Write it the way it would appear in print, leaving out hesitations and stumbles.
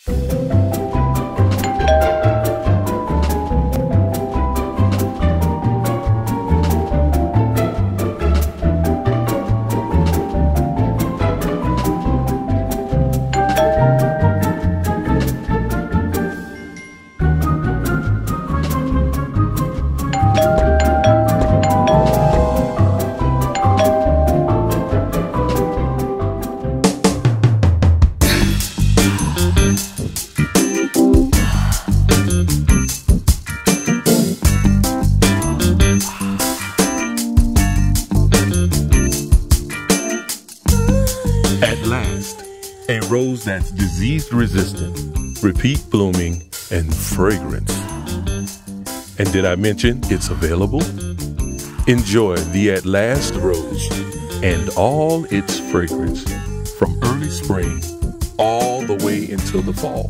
At last, a rose that's disease resistant, repeat blooming, and fragrant. And did I mention it's available? Enjoy the At Last rose and all its fragrance from early spring all the way until the fall.